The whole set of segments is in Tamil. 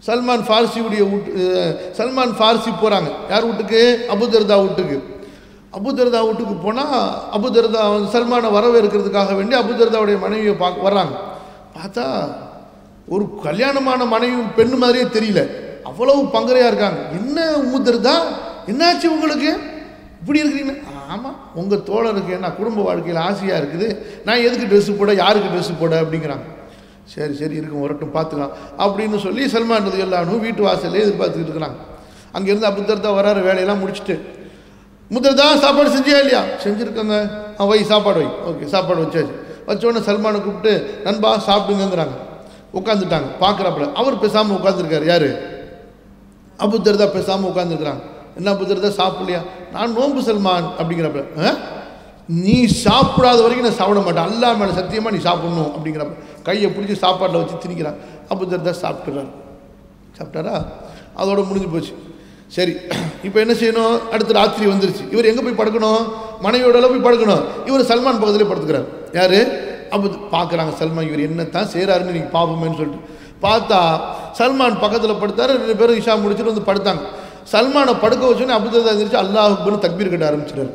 சல்மான் ஃபார்சி போகிறாங்க. யார் வீட்டுக்கு? அபூதர்தா வீட்டுக்கு. அபூதர்தா வீட்டுக்கு போனால் அபூதர்தா சல்மானை வரவேற்கிறதுக்காக வேண்டி அபூதர்தாவுடைய மனைவியை வர்றாங்க. பார்த்தா ஒரு கல்யாணமான மனைவி பெண்ணு மாதிரியே தெரியல, அவ்வளவு பங்கரையாக இருக்காங்க. என்ன உம்முதர்தா, என்னாச்சு உங்களுக்கு, இப்படி இருக்கிறீங்க? ஆமாம், உங்கள் தோழருக்கு என்ன குடும்ப வாழ்க்கையில் ஆசையாக இருக்குது, நான் எதுக்கு ட்ரெஸ்ஸு போட, யாருக்கு ட்ரெஸ்ஸு போட அப்படிங்கிறாங்க. சரி சரி இருக்கும், வரட்டும், பார்த்துக்கலாம் அப்படின்னு சொல்லி சல்மான் ரலியல்லாஹு வீட்டு வாசல்லே எதிர்பார்த்துக்கிட்டு இருக்கிறாங்க. அங்கேருந்து அபூதர்தா வராரு, வேலையெல்லாம் முடிச்சுட்டு. முதர்தா சாப்பாடு செஞ்சியா இல்லையா? செஞ்சுருக்கோங்க. வை சாப்பாடு வை. ஓகே, சாப்பாடு வச்சாச்சு. வச்சோடனே சல்மானை கூப்பிட்டு நண்பா சாப்பிடுங்கிறாங்க. உட்காந்துட்டாங்க. பார்க்குறாப்புல அவர் பேசாமல் உட்காந்துருக்காரு. யார்? அபூதர்தா பேசாமல் உட்காந்துருக்குறாங்க. என்ன அபூதர்தா சாப்பிடலையா? நான் நோன்பு சல்மான் அப்படிங்கிறப்ப, நீ சாப்பிடாத வரைக்கும் நான் சாப்பிட மாட்டேன், அல்லாஹ் மேலே சத்தியமாக நீ சாப்பிடணும் அப்படிங்கிறப்ப கையை பிடிச்சி சாப்பாட்டில் வச்சு திணிக்கிறான். அபூதர்தா சாப்பிட்டாரா? அதோட முடிஞ்சு போச்சு. சரி, இப்போ என்ன செய்யணும்? அடுத்த ராத்திரி வந்துருச்சு. இவர் எங்கே போய் படுக்கணும்? மனைவியோட போய் படுக்கணும். இவர் சல்மான் பக்கத்துலேயே படுத்துக்கிறார். யார்? பார்க்குறாங்க சல்மான் இவர் என்னத்தான் செய்கிறாருன்னு நீங்கள் பார்ப்போமேன்னு சொல்லிட்டு பார்த்தா சல்மான் பக்கத்தில் படுத்தார். 2 பேரும் இஷா முடிச்சுட்டு வந்து படுத்தாங்க. சல்மானை படுக்க வச்சோன்னே அபூதர்தா இருந்துச்சு, அல்லாஹ் அக்பர்னு தக்பீர் கட்ட ஆரம்பிச்சிட்டாரு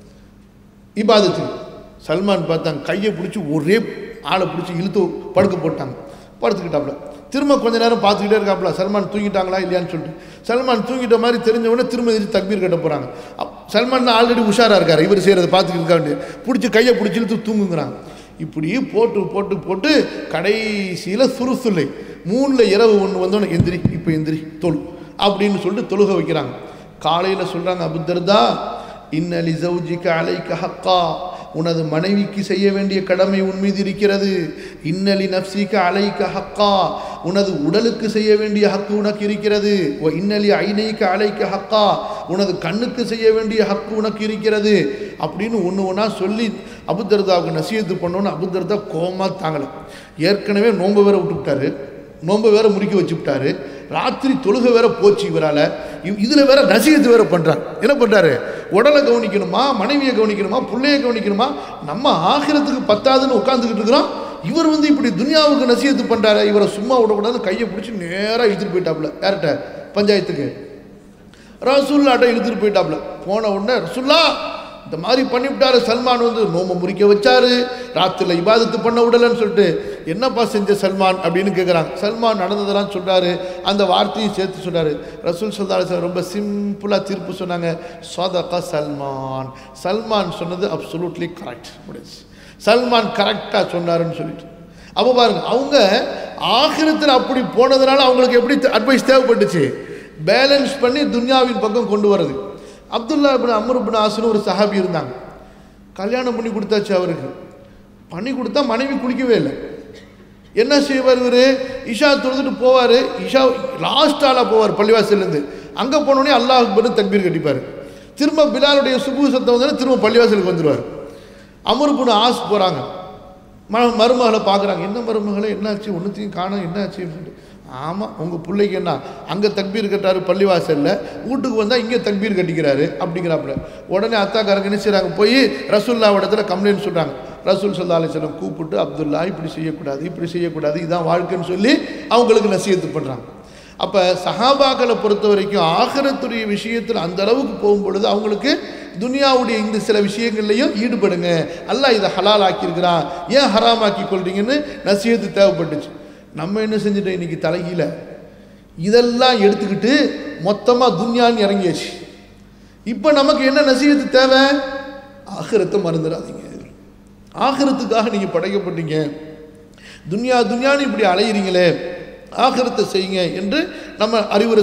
இபாதத்து. சல்மான் பார்த்தாங்க, கையை பிடிச்சி ஒரே ஆளை பிடிச்சி இழுத்து படுக்க போட்டாங்க. படுத்துக்கிட்டாப்புல திரும்ப கொஞ்ச நேரம் பார்த்துக்கிட்டே இருக்காப்புல சல்மான் தூங்கிட்டாங்களா இல்லையான்னு சொல்லிட்டு. சல்மான் தூங்கிட்ட மாதிரி தெரிஞ்ச உடனே திரும்ப எதிர்த்து தக்பீர் கட்ட போகிறாங்க. சல்மான் தான் ஆல்ரெடி உஷாராக இருக்கார், இவர் செய்கிறத பார்த்துக்கிட்டு இருக்காண்டு பிடிச்சி கையை பிடிச்சி இழுத்து தூங்குங்கிறாங்க. இப்படி போட்டு போட்டு போட்டு கடைசியில் சுறுசுல்லை 3ல் இரவு ஒன்று வந்தோன்னே எந்திரி, இப்போ எந்திரி தொழு அப்படின்னு சொல்லிட்டு தொழுக வைக்கிறாங்க. காலையில் சொல்கிறாங்க, அபூதர்தா இன்னலி ஜௌஜிக அலைக ஹக்கா, உனது மனைவிக்கு செய்ய வேண்டிய கடமை உன் மீது இருக்கிறது. இன்னலி நஃப்ஸிக அலைக ஹக்கா, உனது உடலுக்கு செய்ய வேண்டிய ஹக்கு உனக்கு இருக்கிறது. இன்னலி ஐனைக அலைக ஹக்கா, உனது கண்ணுக்கு செய்ய வேண்டிய ஹக்கு உனக்கு இருக்கிறது அப்படின்னு ஒன்று ஒன்றா சொல்லி அபூதர்தாவுக்கு நசியத்து பண்ணோன்னு அபூதர்தா கோமா தாங்கலை. ஏற்கனவே நோன்பு வேற விட்டுவிட்டாரு, நோன்பை வேற முறிக்க வச்சுவிட்டாரு, ராத்திரி தொழுக வேற போச்சு இவரால், இதில் வேற நசியத்து வேற பண்ணுறார். என்ன பண்ணுறாரு? உடலை கவனிக்கணுமா, மனைவியை கவனிக்கணுமா, பிள்ளையை கவனிக்கணுமா, நம்ம ஆகிரத்துக்கு பத்தாதுன்னு உட்காந்துக்கிட்டு இருக்கிறோம். இவர் இப்படி துனியாவுக்கு நசியத்து பண்ணுறாரு. இவரை சும்மா விடக்கூடாது, கையை பிடிச்சி நேராக இழுத்துட்டு போயிட்டாப்புல. யார்கிட்ட? பஞ்சாயத்துக்கு ரசூல்லாட்ட இழுத்துட்டு போயிட்டாப்புல. போன உடனே ரசூல்லா இந்த மாதிரி பண்ணிவிட்டாரு, சல்மான் நோம்பை முறிக்க வச்சாரு, ராத்திரில இபாதத்து பண்ண விடலன்னு சொல்லிட்டு. என்னப்பா செஞ்ச சல்மான் அப்படின்னு கேட்குறாங்க. சல்மான் நடந்ததெல்லாம் சொல்கிறாரு, அந்த வார்த்தையும் சேர்த்து சொல்கிறாரு. ரசூல் ஸல்லல்லாஹு அலைஹி வஸல்லம் ரொம்ப சிம்பிளாக தீர்ப்பு சொன்னாங்க, ஸதக சல்மான், சல்மான் சொன்னது அப்சல்யூட்லி கரெக்ட், முடிச்சு சல்மான் கரெக்டாக சொன்னாருன்னு சொல்லிட்டு. அப்போ பாருங்க, அவங்க ஆகிரத்தில் அப்படி போனதுனால அவங்களுக்கு எப்படி அட்வைஸ் தேவைப்பட்டுச்சு? பேலன்ஸ் பண்ணி துன்யாவின் பக்கம் கொண்டு வர்றது. அப்துல்லா இப்னு அம்ர் இப்னு ஆஸ்னு ஒரு சஹாபி இருந்தாங்க. கல்யாணம் பண்ணி கொடுத்தாச்சு. அவருக்கு பண்ணி கொடுத்தா மனைவி குளிக்கவே இல்லை. என்ன செய்வார் இவர்? இஷா தொழுதுட்டு போவார். இஷா லாஸ்ட் ஆளாக போவார் பள்ளிவாசல்லேருந்து. அங்கே போனோடனே அல்லாஹ் அக்பர்னு தக்பீர் கட்டிப்பார். திரும்ப பிலாலுடைய சுபு சத்தம் வந்தோடனே திரும்ப பள்ளிவாசலுக்கு வந்துடுவார். அம்ர் இப்னு ஆஸ் போகிறாங்க, மருமகளை பார்க்குறாங்க. என்ன மருமகளை, என்னாச்சு? ஒன்றுத்தையும் காணோம், என்னாச்சு? ஆமாம், உங்கள் பிள்ளைக்கு என்ன அங்கே தக்பீர் கட்டாரு பள்ளிவாசலில், வீட்டுக்கு வந்தால் இங்கே தக்பீர் கட்டிக்கிறாரு அப்படிங்கிறாப்புல. உடனே அத்தாக்காரங்க என்ன செய்கிறாங்க? போய் ரசூல்லாவிடத்தில் கம்ப்ளைண்ட் சொல்கிறாங்க. ரசூல் ஸல்லல்லாஹு அலைஹி வஸல்லம் கூப்பிட்டு, அப்துல்லா இப்படி செய்யக்கூடாது, இப்படி செய்யக்கூடாது, இதுதான் வாழ்க்கைன்னு சொல்லி அவங்களுக்கு நசியத்து பண்ணுறாங்க. அப்போ சஹாபாக்களை பொறுத்த வரைக்கும் ஆகிரத்துடைய விஷயத்தில் அந்த அளவுக்கு போகும்பொழுது அவங்களுக்கு துனியாவுடைய இந்த சில விஷயங்கள்லையும் ஈடுபடுங்க, அல்லாஹ் இதை ஹலால் ஆக்கியிருக்கிறான், ஏன் ஹராம் ஆக்கி கொள்றீங்கன்னு நசியத்து தேவைப்பட்டுச்சு. நம்ம என்ன செஞ்சுட்டோம்? இன்னைக்கு தலைகீழ இதெல்லாம் எடுத்துக்கிட்டு மொத்தமாக துன்யான்னு இறங்கியாச்சு. இப்போ நமக்கு என்ன நசியத்து தேவை? ஆகிரத்தை மறந்துடாதீங்க, ஆகிரத்துக்காக நீங்கள் படைக்கப்பட்டீங்க, துன்யான்னு இப்படி அலையிறீங்களே, ஆகிரத்தை செய்யுங்க என்று நம்ம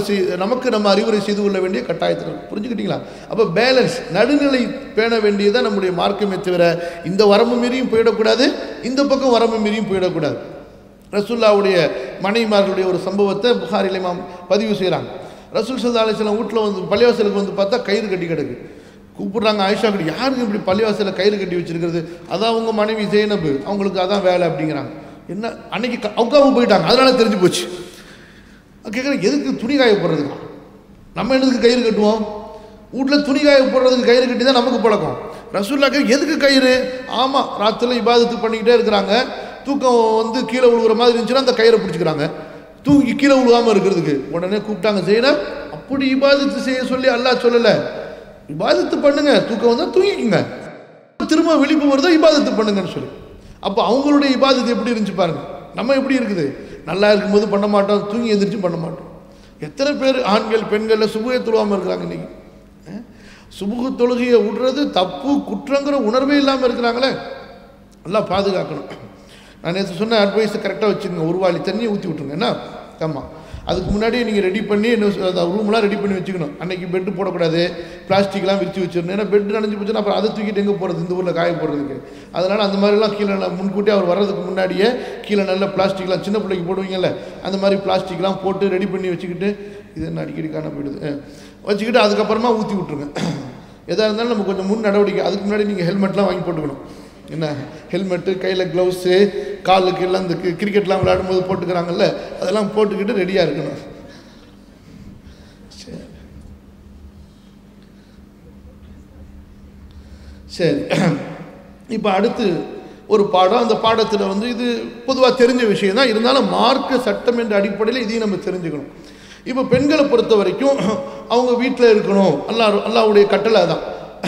அறிவுரை செய்து கொள்ள வேண்டிய கட்டாயத்தில். புரிஞ்சுக்கிட்டீங்களா? அப்போ பேலன்ஸ், நடுநிலை பேண வேண்டியதான் நம்முடைய மார்க்கமே தவிர இந்த வரம்பு மீறியும் போயிடக்கூடாது, இந்த பக்கம் வரம்பு மீறியும் போயிடக்கூடாது. ரசூல்லாவுடைய மனைவிமார்களுடைய ஒரு சம்பவத்தை புகாரில் இமாம் பதிவு செய்கிறாங்க. ரசூல் ஸல்லல்லாஹு அலைஹி வஸல்லம் வீட்டில் பள்ளிவாசலுக்கு பார்த்தா கயிறு கட்டி கிடக்கு. கூப்பிட்றாங்க ஆயிஷா கிட்ட, யாருக்கு இப்படி பள்ளிவாசலில் கயிறு கட்டி வச்சிருக்கிறது? அதான் அவங்க மனைவி ஜெய்னப், அவங்களுக்கு அதான் வேலை அப்படிங்கிறாங்க. என்ன அன்னைக்கு அவுக்காவும் போயிட்டாங்க, அதனால தெரிஞ்சு போச்சு. கேட்குறேன், எதுக்கு துணி காய போடுறதுக்கா? நம்ம எதுக்கு கயிறு கட்டுவோம்? வீட்டில் துணி காய போடுறதுக்கு கயிறு கட்டி தான் நமக்கு பழக்கம். ரசூலுல்லாஹ் எதுக்கு கயிறு? ஆமாம், ராத்திரில இபாதத்து பண்ணிக்கிட்டே இருக்கிறாங்க, தூக்கம் கீழே விழுகிற மாதிரி இருந்துச்சுன்னா அந்த கயிறை பிடிச்சிக்கிறாங்க. தூங்கி கீழே விழுவாமல் இருக்கிறதுக்கு. உடனே கூப்பிட்டாங்க செய்யணும். அப்படி இபாதத்து செய்ய சொல்லி அல்லாஹ் சொல்லலை. இபாதத்து பண்ணுங்க, தூக்கம் வந்தால் தூங்கிக்குங்க, திரும்ப விழிப்பு வருதோ இபாதத்து பண்ணுங்கன்னு சொல்லி. அப்போ அவங்களுடைய இபாதத்து எப்படி இருந்துச்சு பாருங்க. நம்ம எப்படி இருக்குது, நல்லா இருக்கும்போது பண்ண மாட்டோம், தூங்கி எந்திரிச்சு பண்ண மாட்டோம். எத்தனை பேர் ஆண்கள் பெண்களில் சுபுகை தொழுவாமல் இருக்கிறாங்க இன்னைக்கு. சுபுகு தொழுகையை விடுறது தப்பு குற்றங்கிற உணர்வே இல்லாமல் இருக்கிறாங்களே. நல்லா பாதுகாக்கணும். நான் நேற்று சொன்ன அட்வைஸை கரெக்டாக வச்சுருங்க. ஒரு வாளி தண்ணியை ஊற்றி விட்ருங்க. என்ன ஆமாம், அதுக்கு முன்னாடியே நீங்கள் ரெடி பண்ணி ரூம்லாம் ரெடி பண்ணி வச்சுக்கணும். அன்றைக்கி பெட்டு போடக்கூடாது, பிளாஸ்டிக்லாம் விரித்து வச்சிடணும். ஏன்னா பெட்டு நனைஞ்சு போச்சுன்னா அப்புறம் அதை தூக்கிட்டு எங்கே போகிறது, இந்த ஊரில் காய போடுறதுக்கு. அதனால் அந்த மாதிரிலாம் கீழே முன்கூட்டியே அவர் வர்றதுக்கு முன்னாடியே கீழே நல்ல பிளாஸ்டிக்லாம் சின்ன பிள்ளைக்கு போடுவீங்கல்ல, அந்த மாதிரி பிளாஸ்டிக்லாம் போட்டு ரெடி பண்ணி வச்சுக்கிட்டு, இது என்ன அடிக்கடி காண போயிடுது, வச்சுக்கிட்டு அதுக்கப்புறமா ஊற்றி விட்ருங்க. எதாக இருந்தாலும் நம்ம கொஞ்சம் முன் நடவடிக்கை. அதுக்கு முன்னாடி நீங்கள் ஹெல்மெட்லாம் வாங்கி போட்டுக்கணும். என்ன ஹெல்மெட்டு, கையில் க்ளவுஸு, காலுக்கு எல்லாம் இந்த கிரிக்கெட்லாம் விளையாடும்போது போட்டுக்கிறாங்கல்ல, அதெல்லாம் போட்டுக்கிட்டு ரெடியாக இருக்கணும். சரி சரி இப்போ அடுத்து ஒரு பாடம். அந்த பாடத்தில் வந்து இது பொதுவாக தெரிஞ்ச விஷயம் தான், இருந்தாலும் மார்க்க சட்டம் என்ற அடிப்படையில் இதையும் நம்ம தெரிஞ்சுக்கணும். இப்போ பெண்களை பொறுத்த வரைக்கும் அவங்க வீட்டில் இருக்கணும். அல்லாஹ்வுடைய கட்டளை தான்.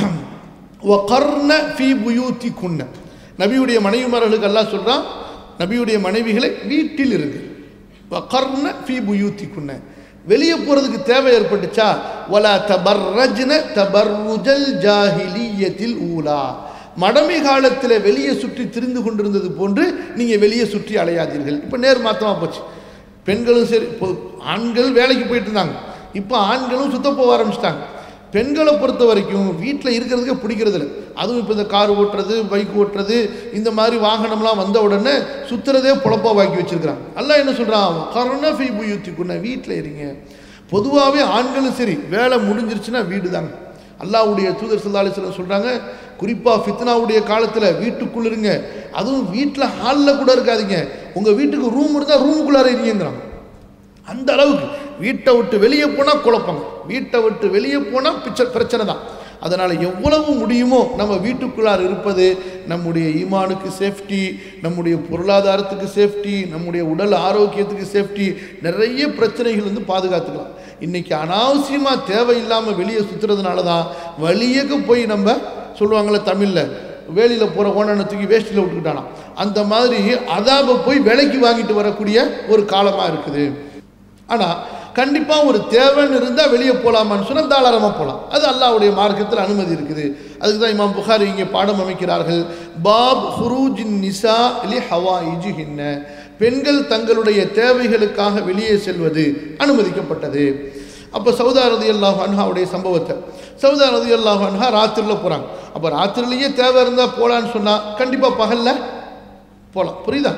வகர்ன ஃபீ புயூத்திகுன்ன, நபியுடைய மனைவிமார்களுக்கு அல்லாஹ் சொல்றான், நபியுடைய மனைவிகளை வீட்டில் இருக்கு. வகர்ன ஃபீ புயூத்திகுன்ன, வெளியே போறதுக்கு தேவை ஏற்பட்டுச்சா, வலா தபர்ரஜ்ன தபர்ருஜல் ஜாஹிலியத்தில் ஊலா, மடமை காலத்தில் வெளியே சுற்றி திரிந்து கொண்டிருந்தது போன்று நீங்க வெளியே சுற்றி அலையாதீர்கள். இப்போ நேர் மாத்தமா போச்சு. பெண்களும் சரி, ஆண்கள் வேலைக்கு போயிட்டு இருந்தாங்க, இப்போ ஆண்களும் சுத்த போக ஆரம்பிச்சிட்டாங்க. பெண்களை பொறுத்த வரைக்கும் வீட்டில் இருக்கிறதுக்கே பிடிக்கிறது இல்லை. அதுவும் இப்போ இந்த கார் ஓட்டுறது, பைக் ஓட்டுறது, இந்த மாதிரி வாகனம்லாம் வந்த உடனே சுற்றுறதே பொழப்பா வாக்கி வச்சிருக்கிறாங்க. அல்லாஹ் என்ன சொல்கிறான், கருணா ஃபீ புயூத்திகுன்ன, வீட்டில் இருங்க. பொதுவாகவே ஆண்களும் சரி, வேலை முடிஞ்சிருச்சுன்னா வீடு தாங்க. அல்லாஹ்வுடைய தூதர் ஸல்லல்லாஹு அலைஹி வஸல்லம் சொல்கிறாங்க, குறிப்பாக ஃபித்னாவுடைய காலத்தில் வீட்டுக்குள்ள இருங்க. அதுவும் வீட்டில் ஹாலில் கூட இருக்காதீங்க, உங்கள் வீட்டுக்கு ரூம் இருந்தால் ரூமுக்குள்ளார இருங்கிறாங்க. அந்த அளவுக்கு வீட்டை விட்டு வெளியே போனால் குழப்பங்க, வீட்டை விட்டு வெளியே போனால் பிரச்சனை தான். அதனால் எவ்வளவு முடியுமோ நம்ம வீட்டுக்குள்ளார் இருப்பது நம்முடைய ஈமானுக்கு சேஃப்டி, நம்முடைய பொருளாதாரத்துக்கு சேஃப்டி, நம்முடைய உடல் ஆரோக்கியத்துக்கு சேஃப்டி. நிறைய பிரச்சனைகள் வந்து பாதுகாத்துக்கலாம். இன்றைக்கி அனாவசியமாக தேவையில்லாமல் வெளியே சுற்றுறதுனால தான் வழியக்கு போய் நம்ம சொல்லுவாங்களே தமிழில், வேலியில் போகிற ஓனான தூக்கி வேஷ்டியில் விட்டுக்கிட்டானா, அந்த மாதிரி அதாபை போய் விலைக்கு வாங்கிட்டு வரக்கூடிய ஒரு காலமாக இருக்குது. ஆனால் கண்டிப்பாக ஒரு தேவைன்னு இருந்தால் வெளியே போகலாமான்னு சொன்னால் தாராளமாக போகலாம். அது அல்லாஹ்வுடைய மார்க்கத்தில் அனுமதி இருக்குது. அதுக்கு தான் இமாம் புகாரி இங்கே பாடம் அமைக்கிறார்கள். பாப் ஹுரூஜின் நிசா லி ஹவாயிஜிஹின்ன, பெண்கள் தங்களுடைய தேவைகளுக்காக வெளியே செல்வது அனுமதிக்கப்பட்டது. அப்போ சௌதா ரலியல்லாஹு அன்ஹாவுடைய சம்பவத்தை, சௌதா ரலியல்லாஹு அன்ஹா ராத்திரியில் போகிறாங்க. அப்போ ராத்திரிலேயே தேவை இருந்தால் போகலான்னு சொன்னால் கண்டிப்பாக பகலில் போகலாம். புரியுதா?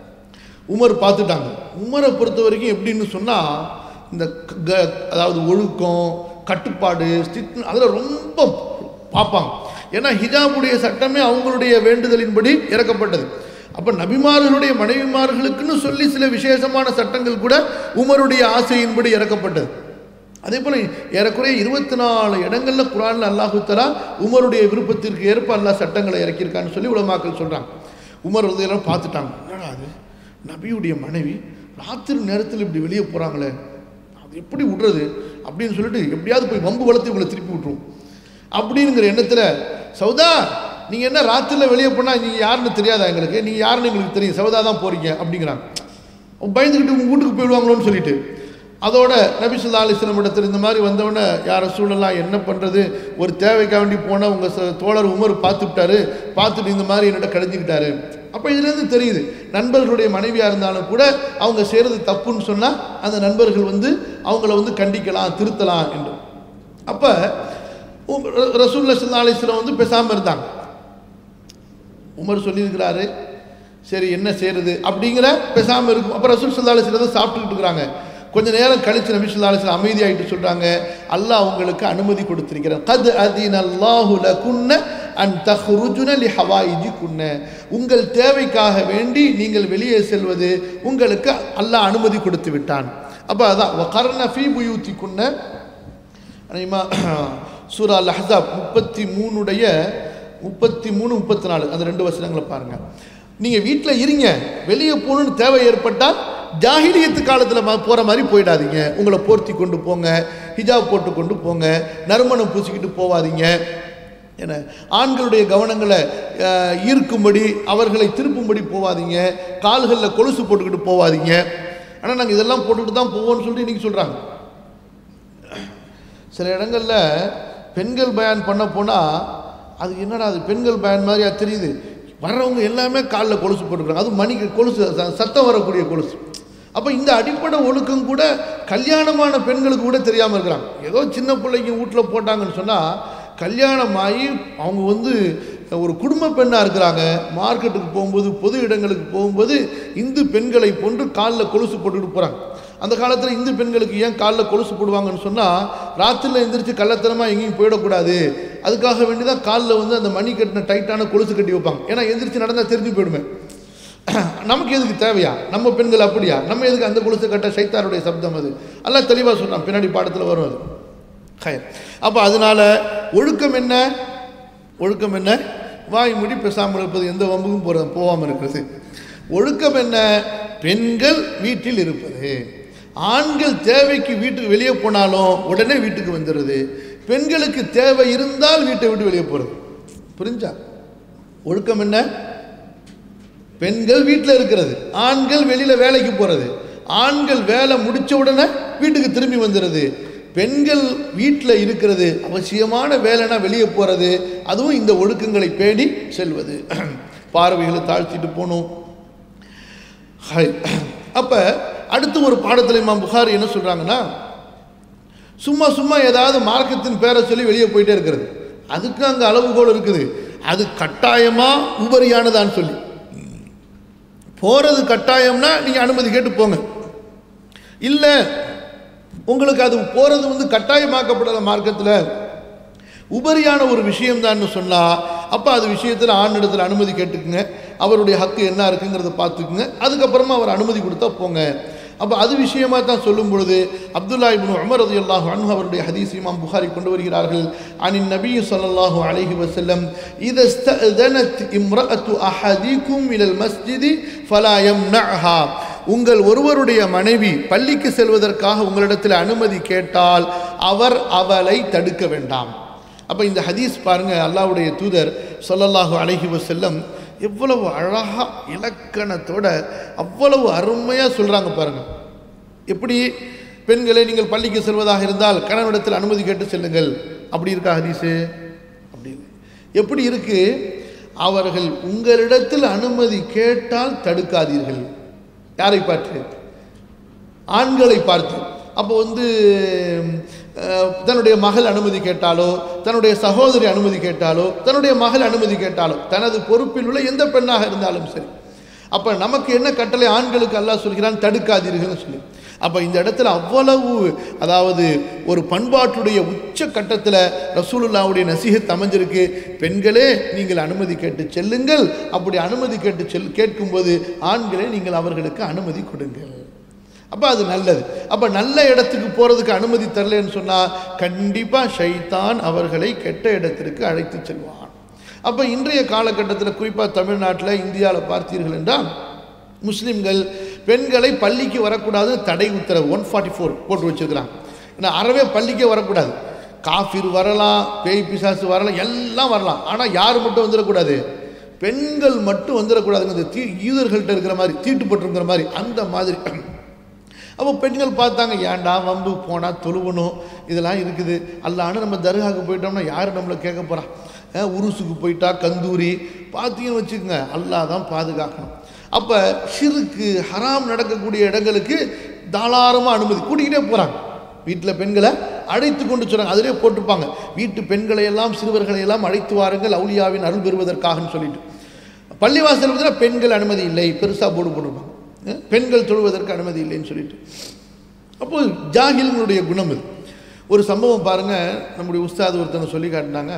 உமர் பார்த்துட்டாங்க. உமரை பொறுத்த வரைக்கும் எப்படின்னு சொன்னால், இந்த அதாவது ஒழுக்கம், கட்டுப்பாடு, அதில் ரொம்ப பார்ப்பாங்க. ஏன்னா ஹிஜாபுடைய சட்டமே அவங்களுடைய வேண்டுதலின்படி இறக்கப்பட்டது. அப்போ நபிமார்களுடைய மனைவிமார்களுக்குன்னு சொல்லி சில விசேஷமான சட்டங்கள் கூட உமருடைய ஆசையின்படி இறக்கப்பட்டது. அதே போல் ஏறக்குறைய 24 இடங்களில் குர்ஆனில் அல்லாஹு தஆலா உமருடைய விருப்பத்திற்கு ஏற்ப அல்லாஹ் சட்டங்களை இறக்கியிருக்கான்னு சொல்லி உலமாக்கள் சொல்கிறாங்க. உமர் இதெல்லாம் பார்த்துட்டாங்க, என்னடா அது நபியுடைய மனைவி ராத்திரி நேரத்தில் இப்படி வெளியே போகிறாங்களே, அது எப்படி விடுறது அப்படின்னு சொல்லிட்டு எப்படியாவது போய் வம்பு வளர்த்து இவங்களை திருப்பி விட்டுருவோம் அப்படிங்கிற எண்ணத்தில், சௌதா நீங்கள் என்ன ராத்திரியில் வெளியே போனால் நீங்கள் யாருன்னு தெரியாதா எங்களுக்கு, நீங்கள் யாருன்னு எங்களுக்கு தெரியும், சௌதா தான் போகிறீங்க அப்படிங்கிறாங்க. பயந்துக்கிட்டு உங்கள் வீட்டுக்கு போயிடுவாங்களோன்னு சொல்லிட்டு, அதோட நபி ஸல்லல்லாஹு அலைஹி வஸல்லம் இடத்துல இந்த மாதிரி வந்தவொடனே, யார் ரசூலல்லாஹ் என்ன பண்ணுறது, ஒரு தேவைக்காக வேண்டி போனால் உங்கள் தோழர் உமர் பார்த்துட்டாரு, பார்த்துட்டு இந்த மாதிரி என்னோட கழிஞ்சிக்கிட்டாரு. அப்போ இதுலேருந்து தெரியுது, நண்பர்களுடைய மனைவியாக இருந்தாலும் கூட அவங்க செய்கிறது தப்புன்னு சொன்னால் அந்த நண்பர்கள் வந்து அவங்கள வந்து கண்டிக்கலாம், திருத்தலாம் என்று. அப்போ ரசூலுல்லாஹி ஸல்லல்லாஹு அலைஹி வஸல்லம் வந்து பேசாமல் இருந்தாங்க. உமர் சொல்லியிருக்கிறாரு, சரி என்ன செய்கிறது அப்படிங்கிற பேசாமல் இருக்கும். அப்போ ரசூல் ஸல்லல்லாஹு அலைஹி வஸல்லம் சாப்பிட்டுக்கிட்டு இருக்கிறாங்க. கொஞ்சம் நேரம் கழித்து நபி ஸல்லல்லாஹு அலைஹி வஸல்லம் அமைதியாகிட்டு சொல்கிறாங்க, அல்லாஹ் உங்களுக்கு அனுமதி கொடுத்திருக்கிறார். கத் அதீனல்லாஹு லகுன்ன அன் தஹ்ருஜுன லிஹவாயிஜிகுன்ன, உங்கள் தேவைக்காக வேண்டி நீங்கள் வெளியே செல்வது உங்களுக்கு அல்லாஹ் அனுமதி கொடுத்து விட்டான். அப்போ அதான் வகர்ன ஃபீ புயூத்திகுன்ன, சூரா அல் அஹ்ஸாப் 33 அந்த 2 வசனங்களை பாருங்கள். நீங்கள் வீட்டில் இருங்க, வெளியே போகணுன்னு தேவை ஏற்பட்டால் ஜாஹிலியத்து காலத்தில் போகிற மாதிரி போயிடாதீங்க, உங்களை போர்த்தி கொண்டு போங்க, ஹிஜாப் போட்டு கொண்டு போங்க, நறுமணம் பூசிக்கிட்டு போவாதீங்க. என ஆண்களுடைய கவனங்களை ஈர்க்கும்படி அவர்களை திருப்பும்படி போவாதீங்க, கால்களில் கொலுசு போட்டுக்கிட்டு போவாதீங்க. ஆனால் நாங்கள் இதெல்லாம் போட்டுக்கிட்டு தான் போவோம்னு சொல்லிட்டு இன்றைக்கி சொல்கிறாங்க. சில இடங்களில் பெண்கள் பயான் பண்ண போனால் அது என்னடா அது பெண்கள் பயான் மாதிரியா தெரியுது, வர்றவங்க எல்லாமே காலில் கொலுசு போட்டுக்கிறாங்க, அது மணிக்கு கொலுசு சத்தம் வரக்கூடிய கொலுசு. அப்போ இந்த அடிப்படை ஒழுக்கம் கூட கல்யாணமான பெண்களுக்கு கூட தெரியாமல் இருக்கிறாங்க. ஏதோ சின்ன பிள்ளைங்க வீட்டில் போட்டாங்கன்னு சொன்னால் கல்யாணமாகி அவங்க ஒரு குடும்ப பெண்ணாக இருக்கிறாங்க. மார்க்கெட்டுக்கு போகும்போது பொது இடங்களுக்கு போகும்போது இந்து பெண்களை போன்று காலில் கொலுசு போட்டுக்கிட்டு போகிறாங்க. அந்த காலத்தில் இந்து பெண்களுக்கு ஏன் காலில் கொலுசு போடுவாங்கன்னு சொன்னால் ராத்திரியில் எந்திரிச்சு கள்ளத்தனமாக எங்கேயும் போயிடக்கூடாது, அதுக்காக வேண்டி தான் காலில் அந்த மணி கட்டின டைட்டான கொலுசு கட்டி வைப்பாங்க. ஏன்னா எந்திரிச்சு நடந்தால் தெரிஞ்சு போயிடுமே. நமக்கு எதுக்கு தேவையா, நம்ம பெண்கள் அப்படியா, நம்ம எதுக்கு அந்த கொலுசு கட்ட, சைத்தாருடைய சப்தம் அது. எல்லாம் தெளிவாக சொன்னான், பின்னாடி பாடத்தில் வரும் அது. அப்போ அதனால ஒழுக்கம் என்ன, ஒழுக்கம் என்ன, வாய் மூடி பேசாமல் இருப்பது, எந்த வம்புக்கும் போகாமல் இருக்கிறது. ஒழுக்கம் என்ன, பெண்கள் வீட்டில் இருப்பது. ஆண்கள் தேவைக்கு வீட்டுக்கு வெளியே போனாலும் உடனே வீட்டுக்கு வந்துடுறது, பெண்களுக்கு தேவை இருந்தால் வீட்டை விட்டு வெளியே போகிறது. புரிஞ்சா? ஒழுக்கம் என்ன, பெண்கள் வீட்டில் இருக்கிறது, ஆண்கள் வெளியில் வேலைக்கு போகிறது, ஆண்கள் வேலை முடித்த உடனே வீட்டுக்கு திரும்பி வந்துடுறது, பெண்கள் வீட்டில் இருக்கிறது, அவசியமான வேலைனா வெளியே போகிறது, அதுவும் இந்த ஒழுக்கங்களை பேணி செல்வது. பார்வைகளை தாழ்த்திட்டு போகணும். அப்போ அடுத்து ஒரு பாடத்தில் இமாம் புகாரி என்ன சொல்கிறாங்கன்னா, சும்மா சும்மா ஏதாவது மார்க்கத்தின் பேரை சொல்லி வெளியே போயிட்டே இருக்கிறது, அதுக்கு அங்கே அளவுகோல் இருக்குது. அது கட்டாயமாக உபரியானதான்னு சொல்லி போகிறது கட்டாயம்னா நீங்கள் அனுமதி கேட்டு போங்க. இல்லை உங்களுக்கு அது போகிறது கட்டாயமாக்கப்படலை, மார்க்கத்தில் உபரியான ஒரு விஷயம்தான்னு சொன்னால் அப்போ அது விஷயத்தில் ஆண் இடத்துல அனுமதி கேட்டுக்குங்க, அவருடைய ஹக்கு என்ன இருக்குங்கிறத பார்த்துக்குங்க, அதுக்கப்புறமா அவர் அனுமதி கொடுத்தா போங்க. அப்போ அது விஷயமாக தான் சொல்லும் பொழுது அப்துல்லா இப்னு உமர் ரலியல்லாஹு அன்ஹு அவருடைய ஹதீஸ் இமாம் புகாரி கொண்டு வருகிறார்கள். அனின் நபி ஸல்லல்லாஹு அலைஹி வஸல்லம் இதா இஸ்தஅதனத் இம்ரஅத்து அஹதிக்கும் இலல் மஸ்ஜிதி ஃபலா யம்னஅஹா, உங்கள் ஒருவருடைய மனைவி பள்ளிக்கு செல்வதற்காக உங்களிடத்தில் அனுமதி கேட்டால் அவர் அவளை தடுக்க வேண்டாம். அப்போ இந்த ஹதீஸ் பாருங்கள், அல்லாஹ்வுடைய தூதர் ஸல்லல்லாஹு அலைஹி வஸல்லம் எவ்வளவு அழகாக இலக்கணத்தோட அவ்வளவு அருமையாக சொல்கிறாங்க பாருங்கள். எப்படி பெண்களை நீங்கள் பள்ளிக்கு செல்வதாக இருந்தால் கணவனிடத்தில் அனுமதி கேட்டு செல்லுங்கள், அப்படி இருக்கா ஹதீஸு? அப்படி எப்படி இருக்கு, அவர்கள் உங்களிடத்தில் அனுமதி கேட்டால் தடுக்காதீர்கள். யாரை பார்த்து? ஆண்களை பார்த்து. அப்போ தன்னுடைய மகள் அனுமதி கேட்டாலோ, தன்னுடைய சகோதரி அனுமதி கேட்டாலோ, தன்னுடைய மகள் அனுமதி கேட்டாலோ, தனது பொறுப்பில் உள்ள எந்த பெண்ணாக இருந்தாலும் சரி. அப்போ நமக்கு என்ன கட்டளை? ஆண்களுக்கு அல்லாஹ் சொல்கிறான் தடுக்காதீர்கள்னு சொல்லி. அப்போ இந்த இடத்துல அவ்வளவு, அதாவது ஒரு பண்பாட்டுடைய உச்ச கட்டத்தில் ரசூலுல்லாவுடைய நசீஹத் அமைஞ்சிருக்கு. பெண்களே நீங்கள் அனுமதி கேட்டு செல்லுங்கள், அப்படி அனுமதி கேட்கும்போது ஆண்களே நீங்கள் அவர்களுக்கு அனுமதி கொடுங்கள். அப்போ அது நல்லது. அப்போ நல்ல இடத்துக்கு போகிறதுக்கு அனுமதி தரலன்னு சொன்னால் கண்டிப்பாக ஷைத்தான் அவர்களை கெட்ட இடத்திற்கு அழைத்து செல்வான். அப்போ இன்றைய காலகட்டத்தில் குறிப்பாக தமிழ்நாட்டில் இந்தியாவில் பார்த்தீர்கள் என்றால் முஸ்லீம்கள் பெண்களை பள்ளிக்கு வரக்கூடாது தடை உத்தரவு 144 போட்டு வச்சுருக்கிறாங்க. ஏன்னா அறவே பள்ளிக்கே வரக்கூடாது, காஃபிர் வரலாம், பேய் பிசாசு வரலாம், எல்லாம் வரலாம், ஆனால் யார் மட்டும் வந்துடக்கூடாது? பெண்கள் மட்டும் வந்துடக்கூடாதுங்க. இந்த யூதர்கள்ட்ட இருக்கிற மாதிரி, தீட்டுப்பட்டுங்கிற மாதிரி, அந்த மாதிரி. அப்போ பெண்கள் பார்த்தாங்க, ஏன்டா வம்பு போனால் தொழுவணும், இதெல்லாம் இருக்குது. அல்லான்னு நம்ம தர்காவுக்கு போயிட்டோம்னா யார் நம்மளை கேட்க போகிறா? உருசுக்கு போயிட்டா கந்தூரி பார்த்தீங்கன்னு வச்சுக்கோங்க, அல்லாஹ் தான் பாதுகாக்கணும். அப்போ ஷிருக்கு ஹராம் நடக்கக்கூடிய இடங்களுக்கு தாராளமாக அனுமதி கூட்டிக்கிட்டே போகிறாங்க. வீட்டில் பெண்களை அழைத்து கொண்டு சொல்கிறாங்க, அதிலே போட்டிருப்பாங்க, வீட்டு பெண்களை எல்லாம் சிறுவர்களை எல்லாம் அழைத்து வாருங்கள் அவுலியாவின் அருள் பெறுவதற்காகன்னு சொல்லிட்டு. பள்ளிவாசல் பெண்கள் அனுமதி இல்லை, பெருசாக போர்டு போட்டிருப்பாங்க, பெண்கள் தொழுவதற்கு அனுமதி இல்லைன்னு சொல்லிட்டு. அப்போது ஜாஹில்களுடைய குணம் இது. ஒரு சம்பவம் பாருங்கள், நம்முடைய உஸ்தாது ஒருத்தனை சொல்லி காட்டினாங்க.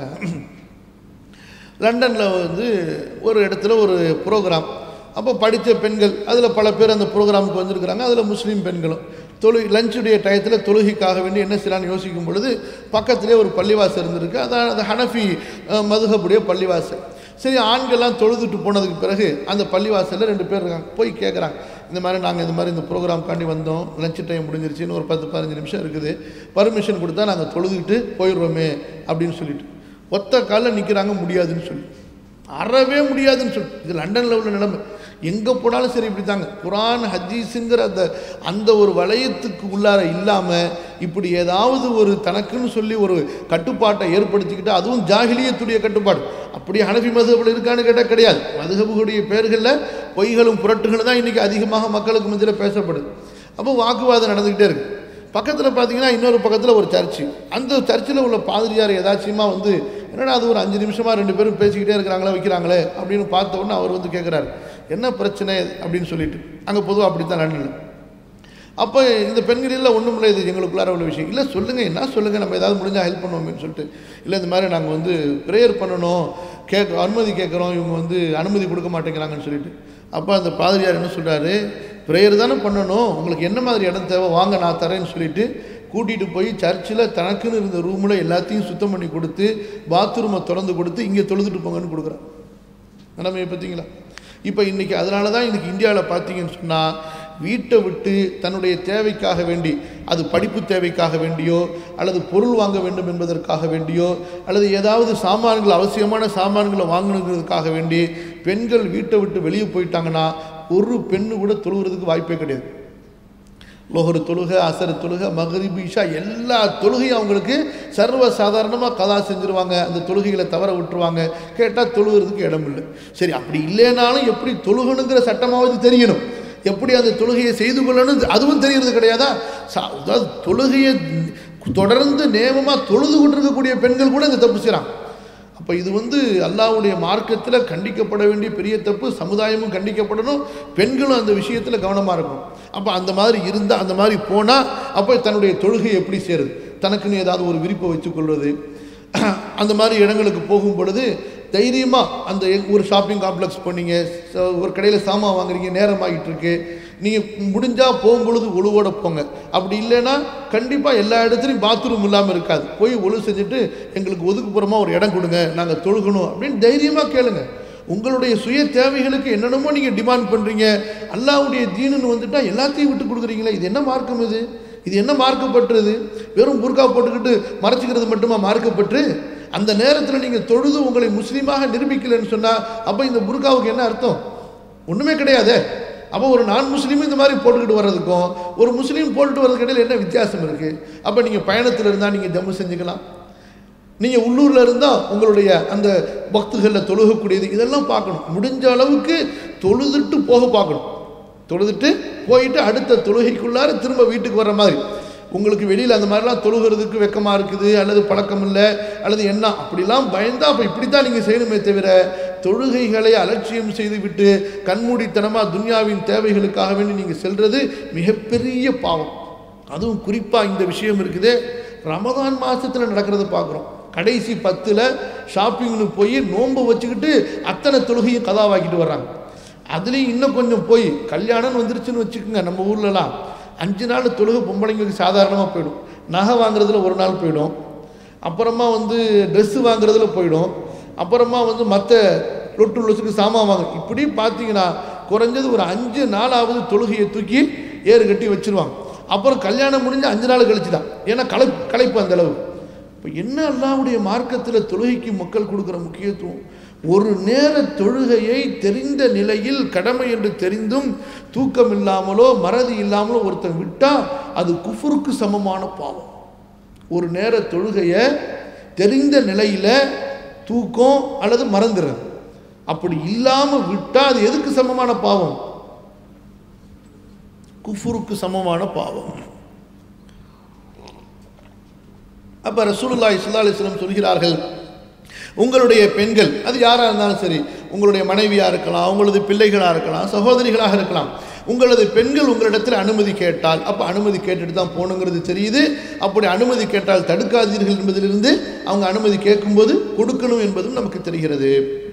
லண்டனில் ஒரு இடத்துல ஒரு ப்ரோக்ராம். அப்போ படித்த பெண்கள் அதில் பல பேர் அந்த ப்ரோக்ராமுக்கு வந்திருக்கிறாங்க. அதில் முஸ்லீம் பெண்களும் லஞ்சுடைய டயத்தில் தொழுகைக்காக வேண்டி என்ன செய்யலான்னு யோசிக்கும் பொழுது பக்கத்திலே ஒரு பள்ளிவாசல் இருந்திருக்கு. அதான் அந்த ஹனஃபி மதுஹபுடைய பள்ளிவாசல். சரி, ஆண்கள்லாம் தொழுதுட்டு போனதுக்கு பிறகு அந்த பள்ளிவாசலில் 2 பேர் இருக்காங்க. போய் கேட்குறாங்க, இந்த மாதிரி நாங்கள் இந்த மாதிரி இந்த ப்ரோக்ராம்காண்டி வந்தோம், லஞ்ச் டைம் முடிஞ்சிருச்சுன்னு ஒரு 10-15 நிமிஷம் இருக்குது, பர்மிஷன் கொடுத்தா நாங்கள் தொழுதுகிட்டு போயிடுவோமே அப்படின்னு சொல்லிட்டு ஒத்த காலில் நிற்கிறாங்க. முடியாதுன்னு சொல்லி, அறவே முடியாதுன்னு சொல்லி. இது லண்டனில் உள்ள நிலைமை. எங்கே போனாலும் சரி இப்படி தாங்க. குரான் ஹதீஸுங்கிற அந்த ஒரு வளையத்துக்கு உள்ளார இல்லாமல் இப்படி ஏதாவது ஒரு தனக்குன்னு சொல்லி ஒரு கட்டுப்பாட்டை ஏற்படுத்திக்கிட்டு, அதுவும் ஜாஹிலியத்துடைய கட்டுப்பாடு. அப்படி ஹனஃபி மதுஹபில் இருக்கான்னு கேட்டால் கிடையாது. மதுஹபுடைய பேர்களில் பொய்களும் புரட்டுகளும் தான் இன்றைக்கி அதிகமாக மக்களுக்கு மத்தியில் பேசப்படுது. அப்போ வாக்குவாதம் நடந்துக்கிட்டே இருக்குது. பக்கத்தில் பார்த்தீங்கன்னா இன்னொரு பக்கத்தில் ஒரு சர்ச்சு. அந்த சர்ச்சில் உள்ள பாதிரியார் ஏதாச்சுமா வந்து என்னடா அது ஒரு 5 நிமிஷமாக 2 பேரும் பேசிக்கிட்டே இருக்கிறாங்களே வைக்கிறாங்களே அப்படின்னு பார்த்த உடனே அவர் வந்து கேட்குறாரு, என்ன பிரச்சனை அப்படின்னு சொல்லிட்டு. அங்கே பொதுவாக அப்படி தான் லண்டனில். அப்போ இந்த பெண்கள் இல்லை ஒன்றும் இல்லை, இது எங்களுக்குள்ளார உள்ள விஷயம் இல்லை, சொல்லுங்கள் என்ன சொல்லுங்கள், நம்ம ஏதாவது முடிஞ்சால் ஹெல்ப் பண்ணுவோம்னு சொல்லிட்டு. இல்லை இந்த மாதிரி நாங்கள் வந்து ப்ரேயர் பண்ணணும், அனுமதி கேட்குறோம், இவங்க வந்து அனுமதி கொடுக்க மாட்டேங்கிறாங்கன்னு சொல்லிட்டு. அப்போ அந்த பாதிரியார் என்ன சொல்கிறாரு, ப்ரேயர் தானே பண்ணணும், உங்களுக்கு என்ன மாதிரி இடம் தேவை வாங்க நான் தரேன்னு சொல்லிட்டு கூட்டிகிட்டு போய் சர்ச்சில் தனக்குன்னு இருந்த ரூமில் எல்லாத்தையும் சுத்தம் பண்ணி கொடுத்து பாத்ரூமை திறந்து கொடுத்து இங்கே தொழுதுட்டு போங்கன்னு கொடுக்குறான். நிலைமையை பார்த்தீங்களா? இப்போ இன்றைக்கி அதனால தான் இன்றைக்கி இந்தியாவில் பார்த்தீங்கன்னு சொன்னால் வீட்டை விட்டு தன்னுடைய தேவைக்காக வேண்டி, அது படிப்பு தேவைக்காக வேண்டியோ அல்லது பொருள் வாங்க வேண்டும் என்பதற்காக வேண்டியோ அல்லது ஏதாவது சாமான்கள் அவசியமான சாமான்களை வாங்கணுங்கிறதுக்காக வேண்டி பெண்கள் வீட்டை விட்டு வெளியே போயிட்டாங்கன்னா ஒரு பெண்ணு கூட தொழுகிறதுக்கு வாய்ப்பே கிடையாது. லோஹர் தொழுகை, அசர் தொழுகை, மகரிப், இஷா எல்லா தொழுகையும் அவங்களுக்கு சர்வ சாதாரணமாக கதா செஞ்சுருவாங்க. அந்த தொழுகைகளை தவற விட்டுருவாங்க. கேட்டால் தொழுகிறதுக்கு இடம் இல்லை. சரி, அப்படி இல்லைனாலும் எப்படி தொழுகணுங்கிற சட்டமாவது தெரியணும், எப்படி அந்த தொழுகையை செய்து கொள்ளணும் அதுவும் தெரியறது கிடையாதா? அதாவது தொழுகையை தொடர்ந்து நேமமாக தொழுது கொண்டிருக்கக்கூடிய பெண்கள் கூட இந்த தப்பு செய்கிறாங்க. அப்போ இது வந்து அல்லாஹ்வுடைய மார்க்கத்தில் கண்டிக்கப்பட வேண்டிய பெரிய தப்பு. சமுதாயமும் கண்டிக்கப்படணும், பெண்களும் அந்த விஷயத்தில் கவனமாக இருக்கணும். அப்போ அந்த மாதிரி இருந்தால், அந்த மாதிரி போனால் அப்போ தன்னுடைய தொழுகை எப்படி சேருது, தனக்குன்னு ஏதாவது ஒரு விருப்பை வச்சுக்கொள்வது. அந்த மாதிரி இடங்களுக்கு போகும் பொழுது தைரியமாக அந்த ஒரு ஷாப்பிங் காம்ப்ளெக்ஸ் போனீங்க, ஒரு கடையில் சாமான் வாங்குறீங்க, நேரமாகிட்டு இருக்கு, நீங்கள் முடிஞ்சால் போகும்பொழுது ஒழுவோட போங்க. அப்படி இல்லைன்னா கண்டிப்பாக எல்லா இடத்துலையும் பாத்ரூம் இல்லாமல் இருக்காது. போய் ஒழு செஞ்சுட்டு எங்களுக்கு ஒதுக்குப்புறமாக ஒரு இடம் கொடுங்க, நாங்கள் தொழுகணும் அப்படின்னு தைரியமாக கேளுங்க. உங்களுடைய சுய தேவைகளுக்கு என்னென்னமோ நீங்கள் டிமாண்ட் பண்ணுறீங்க. அல்லாஹ்வுடைய தீனுன்னு வந்துட்டால் எல்லாத்தையும் விட்டு கொடுக்குறீங்களே, இது என்ன மார்க்கம்? இது என்ன மார்க்கப்பட்டுறது? வெறும் புர்கா போட்டுக்கிட்டு மறைச்சிக்கிறது மட்டுமா மார்க்கப்பட்டு? அந்த நேரத்தில் நீங்கள் தொழுது உங்களை முஸ்லீமாக நிரூபிக்கலைன்னு சொன்னால் அப்போ இந்த புர்காவுக்கு என்ன அர்த்தம்? ஒன்றுமே கிடையாது. அப்போ ஒரு நான் முஸ்லீமும் இந்த மாதிரி போட்டுக்கிட்டு வர்றதுக்கும் ஒரு முஸ்லீம் போட்டுட்டு வர்றதுக்கு இடையில் என்ன வித்தியாசம் இருக்குது? அப்போ நீங்கள் பயணத்தில் இருந்தால் நீங்கள் ஜம்மு செஞ்சுக்கலாம், நீங்கள் உள்ளூரில் இருந்தால் உங்களுடைய அந்த பக்துகளில் தொழுகக்கூடியது இதெல்லாம் பார்க்கணும். முடிஞ்ச அளவுக்கு தொழுதுட்டு போக பார்க்கணும். தொழுதுட்டு போயிட்டு அடுத்த தொழுகைக்குள்ளார திரும்ப வீட்டுக்கு வர்ற மாதிரி. உங்களுக்கு வெளியில் அந்த மாதிரிலாம் தொழுகிறதுக்கு வெக்கமாக இருக்குது அல்லது பழக்கம் இல்லை அல்லது என்ன அப்படிலாம் பயந்தால் அப்போ இப்படி தான் நீங்கள் செய்யணுமே தவிர தொழுகைகளை அலட்சியம் செய்து விட்டு கண்மூடித்தனமாக துன்யாவின் தேவைகளுக்காக வேண்டி நீங்கள் செல்வது மிகப்பெரிய பாவம். அதுவும் குறிப்பாக இந்த விஷயம் இருக்குது, ரமதான் மாதத்தில் நடக்கிறத பார்க்குறோம். கடைசி 10 ஷாப்பிங்னு போய் நோன்பு வச்சுக்கிட்டு அத்தனை தொழுகையும் கதாவாக்கிட்டு வர்றாங்க. அதுலேயும் இன்னும் கொஞ்சம் போய் கல்யாணம்னு வந்துருச்சுன்னு வச்சுக்கோங்க, நம்ம ஊர்லலாம் 5 நாள் தொழுகை பொம்பளைங்களுக்கு சாதாரணமாக போயிடும். நகை வாங்குறதுல ஒரு நாள் போயிடும், அப்புறமா வந்து ட்ரெஸ்ஸு வாங்குறதுல போயிடும், அப்புறமா வந்து மற்ற லொட்டு லொசுக்கு சாமான் வாங்க. இப்படி பார்த்தீங்கன்னா குறைஞ்சது ஒரு 5 நாளாவது தொழுகையை தூக்கி ஏறு கட்டி வச்சுருவாங்க. அப்புறம் கல்யாணம் முடிஞ்சு 5 நாள் கழிச்சு தான், ஏன்னா களைப்பு அந்த அளவு. இப்போ என்ன அல்லாஹ்வுடைய மார்க்கத்தில் தொழுகைக்கு மக்கள் கொடுக்குற முக்கியத்துவம். ஒரு நேர தொழுகையை தெரிந்த நிலையில் கடமை என்று தெரிந்தும் தூக்கம் இல்லாமலோ மறதி இல்லாமலோ ஒருத்தன் விட்டால் அது குஃபுருக்கு சமமான பாவம். ஒரு நேர தொழுகையை தெரிந்த நிலையில் தூக்கம் அல்லது மறந்துடுறது அப்படி இல்லாமல் விட்டால் அது எதுக்கு சமமான பாவம்? குஃபுருக்கு சமமான பாவம். அப்போ ரசூலுல்லாஹி ஸல்லல்லாஹு அலைஹி வஸல்லம் சொல்கிறார்கள், உங்களுடைய பெண்கள் அது யாராக இருந்தாலும் சரி, உங்களுடைய மனைவியாக இருக்கலாம், உங்களது பிள்ளைகளாக இருக்கலாம், சகோதரிகளாக இருக்கலாம், உங்களது பெண்கள் உங்களிடத்தில் அனுமதி கேட்டால், அப்போ அனுமதி கேட்டுட்டு தான் போகணுங்கிறது தெரியுது. அப்படி அனுமதி கேட்டால் தடுக்காதீர்கள் என்பதிலிருந்து அவங்க அனுமதி கேட்கும்போது கொடுக்கணும் என்பதும் நமக்கு தெரிகிறது.